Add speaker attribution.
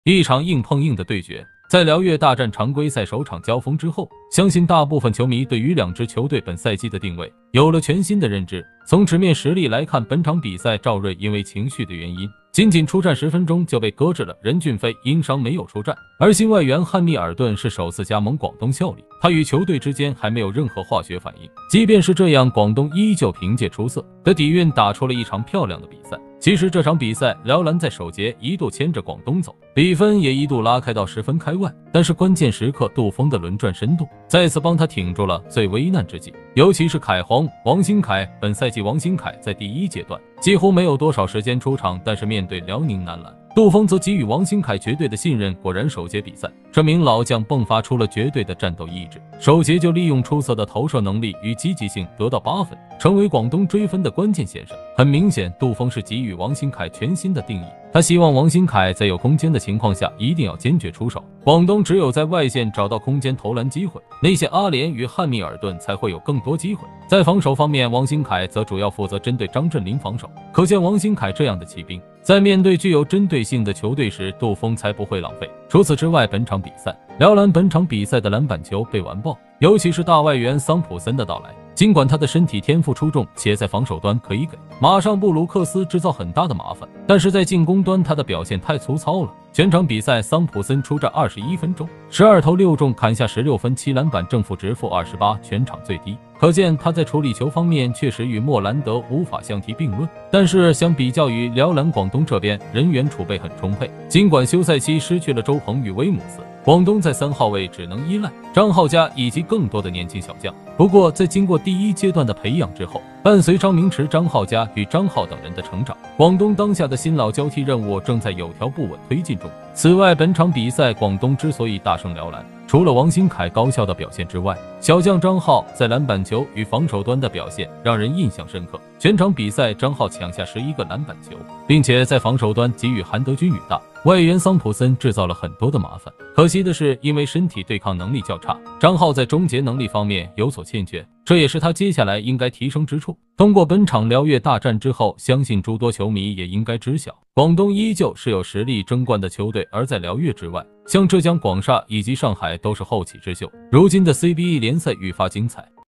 Speaker 1: 一场硬碰硬的对决。在辽粤大战常规赛首场交锋之后，相信大部分球迷对于两支球队本赛季的定位有了全新的认知。从纸面实力来看，本场比赛赵睿因为情绪的原因，仅仅出战10分钟就被搁置了。任骏飞因伤没有出战，而新外援汉密尔顿是首次加盟广东效力，他与球队之间还没有任何化学反应。即便是这样，广东依旧凭借出色的底蕴打出了一场漂亮的比赛。其实这场比赛，辽篮在首节一度牵着广东走，比分也一度拉开到10分开外，但是关键时刻杜锋的轮转深度再次帮他挺住了最危难之际。尤其是凯皇王新凯，本赛季王新凯在第一阶段几乎没有多少时间出场，但是面对辽宁男篮，杜锋则给予王新凯绝对的信任。果然首节比赛，这名老将迸发出了绝对的战斗意志，首节就利用出色的投射能力与积极性得到8分，成为广东追分的关键先生。很明显，杜锋是给予王新凯全新的定义，他希望王新凯在有空间的情况下一定要坚决出手，广东只有在外线找到空间投篮机会，内线阿联与汉密尔顿才会有更多机会。在防守方面，王新凯则主要负责针对张镇麟防守，可见王新凯这样的骑兵在面对具有针对性的球队时，杜锋才不会浪费。除此之外，本场比赛辽篮本场比赛的篮板球被完爆，尤其是大外援桑普森的到来，尽管他的身体天赋出众，且在防守端可以给马上布鲁克斯制造很大的麻烦，但是在进攻端他的表现太粗糙了。全场比赛桑普森出战21分钟，12投6中，砍下16分7篮板，正负值-28，全场最低。可见他在处理球方面确实与莫兰德无法相提并论，但是相比较于辽篮，广东这边人员储备很充沛。尽管休赛期失去了周鹏与威姆斯，广东在3号位只能依赖张浩佳以及更多的年轻小将。不过在经过第一阶段的培养之后，伴随张明驰、张浩佳与张浩等人的成长，广东当下的新老交替任务正在有条不紊推进中。此外，本场比赛广东之所以大胜辽篮，除了王新凯高效的表现之外，小将张浩在篮板球与防守端的表现让人印象深刻。全场比赛，张浩抢下11个篮板球，并且在防守端给予韩德君与大外援桑普森制造了很多的麻烦。可惜的是，因为身体对抗能力较差，张浩在终结能力方面有所欠缺，这也是他接下来应该提升之处。通过本场辽粤大战之后，相信诸多球迷也应该知晓，广东依旧是有实力争冠的球队，而在辽粤之外，像浙江广厦以及上海都是后起之秀。如今的 CBA 联赛愈发精彩。